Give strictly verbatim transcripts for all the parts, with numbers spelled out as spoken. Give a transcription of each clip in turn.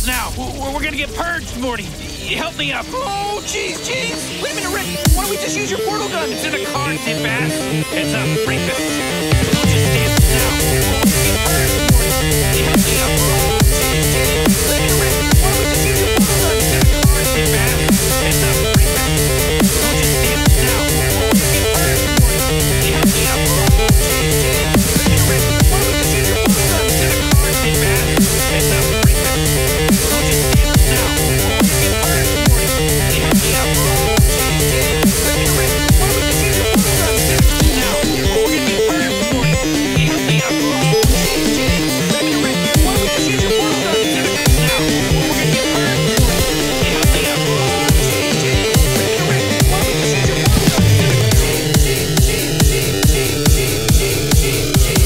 now. We're, we're gonna get purged, Morty. Help me up. Oh, jeez, jeez. Wait a minute, Rick. Why don't we just use your portal gun? It's in the car, dip ass. It's a rapist. We'll just dance now. We're gonna get purged, Morty. Help me up. Oh, jeez, jeez. Wait a minute, Rick. Why don't we just use your portal gun? It's in the car, dip ass. It's a rapist. We'll just dance now. We're gonna get purged, Morty. Help me up. Oh, jeez, jeez. Wait a minute, Rick. Why don't we just use your portal gun? It's in the car, dip ass. It's a rapist. We'll just dance now. We're gonna get purged, Morty. Help me up. Oh, jeez, jeez. Wait a minute, Rick. Why don't we just use your portal gun? Now, we're gonna get purged, Morty. Help me up. Oh, jeez, jeez. Wait a minute, Rick. Why don't we just use your portal gun? Now, we're gonna get purged, Morty. Help me up. Oh, jeez, jeez. Wait a minute, Rick. Why don't we just use your portal gun? Jeez, jeez, jeez, jeez, jeez, jeez, jeez,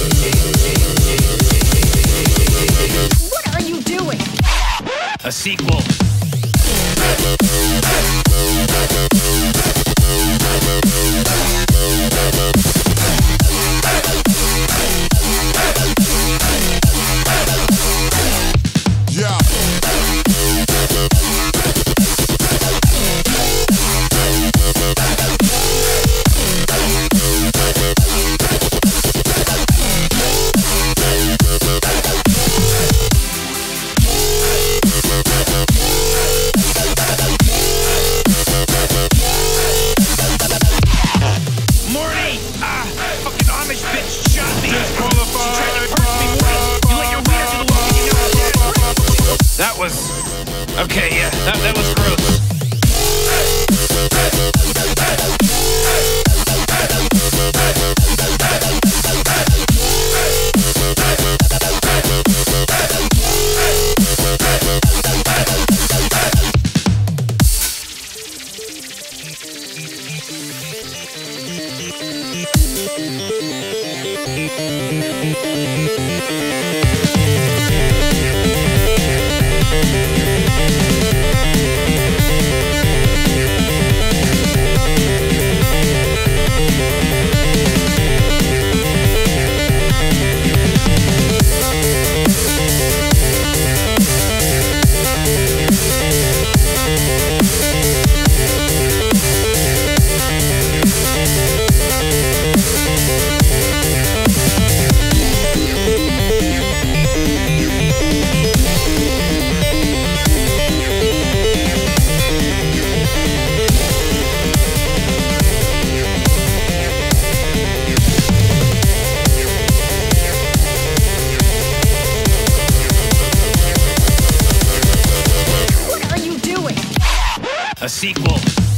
jeez. What are you doing? A sequel. Yeah. Morty! Ah, fucking Amish bitch shot me. Disqualified. She tried to purge me, Morty. You let your wiener do the walking, you know I'm dead. That was... Okay, yeah, that, that was gross. What are you doing? A sequel.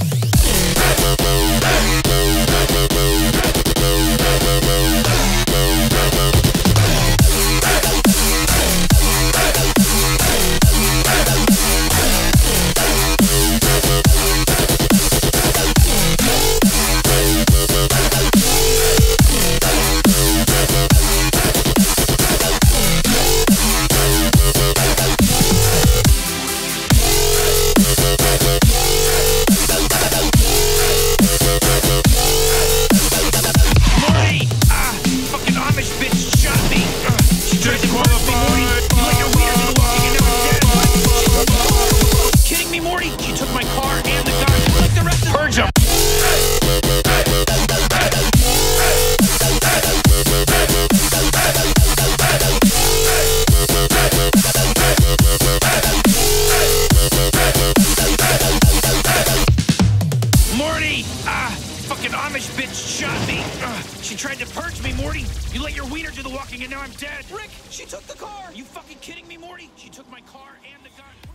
Morty! Ah, fucking Amish bitch shot me. Uh, she tried to purge me, Morty. You let your wiener do the walking, you know I'm dead. Kidding me, Morty? She took my car and the gun. Like the rest of purge 'em. Morty! Ah, fucking Amish bitch shot me. Uh, she tried to purge me, Morty. You let your wiener do the walking and now I'm dead. Rick, she took the car. Are you fucking kidding me, Morty? She took my car and the gun.